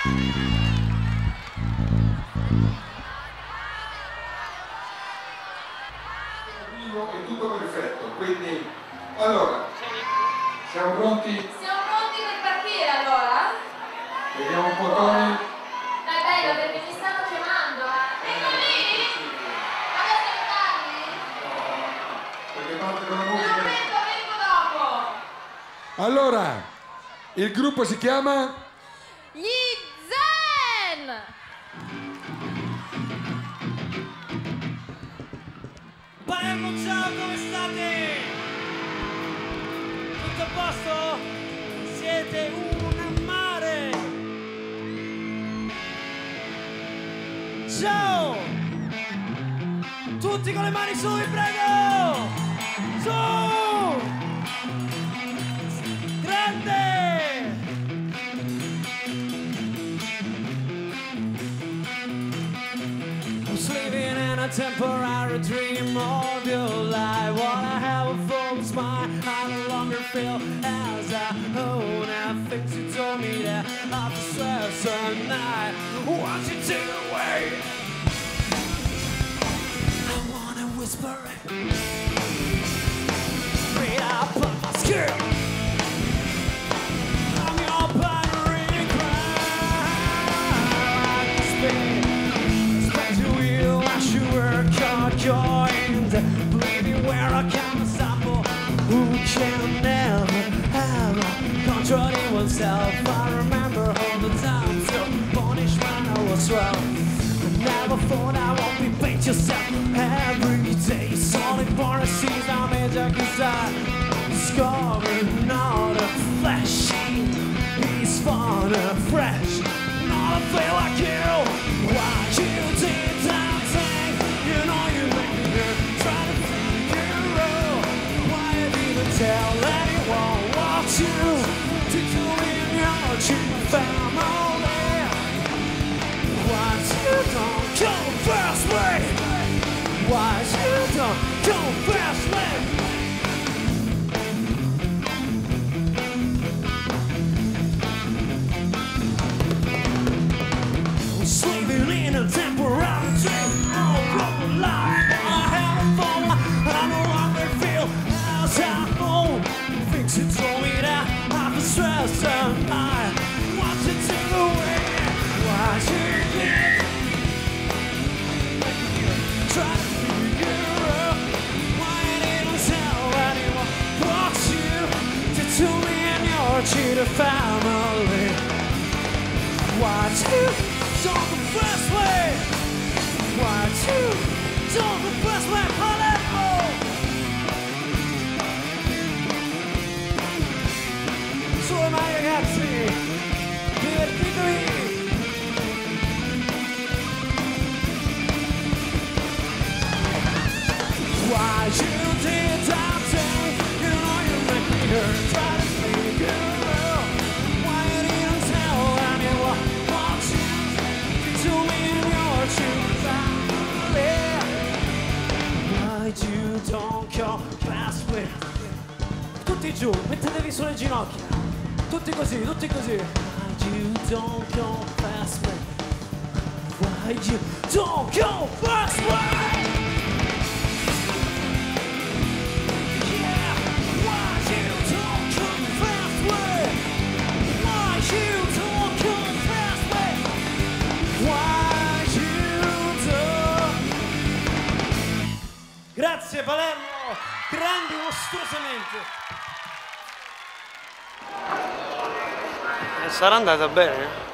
È tutto perfetto, quindi allora siamo pronti? Siamo pronti per partire allora? Vediamo un po' Tony. Dai, bello perché mi stanno chiamando. Vengo lì? Adesso entrarli? Perché parte con la No, musica. vengo dopo. Allora, il gruppo si chiama? Gli Zen! Palermo, ciao, come state? Tutto a posto? Siete un mare! Ciao! Tutti con le mani su, vi prego! Su! Grande! I'm sleeping in a temporary dream of your life. What I have a false mind, I no longer feel as I own. I think you told me that after stress at night. Want you to wait. I wanna whisper it straight up on my skirt. I'm your battery cry. Joined, bleeding where I can stumble. Who can never have control in oneself? I remember all the times you're punished when I was 12. I never thought I won't be paid yourself every day. Solid for a season, I made a desire. Discovering all the fleshy is fun and fresh. Not a thing like you. Why you did that thing? You know you make me hurt. Try to figure out why I didn't tell anyone what you did to me in your cheap family. Why you don't confess me? Why you don't confess me? Sleeping in a temporary dream of your life. I haven't fallen, I no longer feel as I own. Things you told me that I'm stressed and I want to take away. Why you did? Try to figure out why I didn't tell anyone what you did to me and your cheated family. Why you? Don't confess me. Why you don't confess me, Palermo? Solo mai ragazzi, divertitevi. Why you did that thing? You know you make me hurt. Try to figure out why you didn't tell anyone what you to me in your true family. Why you don't confess me? Tutti giù, mettetevi sulle ginocchia. Tutti così, tutti così. Why you don't confess me? Why you don't confess me? Grazie Palermo, grandi mostruosamente. Sarà andata bene?